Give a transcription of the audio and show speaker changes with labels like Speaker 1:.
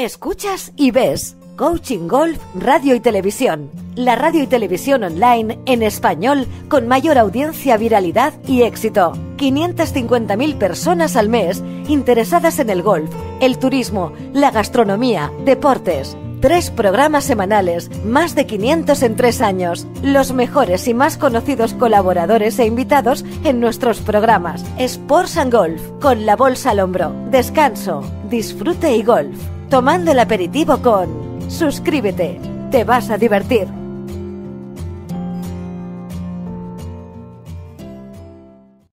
Speaker 1: Escuchas y ves Coaching Golf Radio y Televisión. La radio y televisión online en español con mayor audiencia, viralidad y éxito. 550.000 personas al mes interesadas en el golf, el turismo, la gastronomía, deportes. 3 programas semanales, más de 500 en 3 años. Los mejores y más conocidos colaboradores e invitados en nuestros programas. Sports and Golf, con la bolsa al hombro. Descanso, disfrute y golf. Tomando el aperitivo con... Suscríbete, te vas a divertir.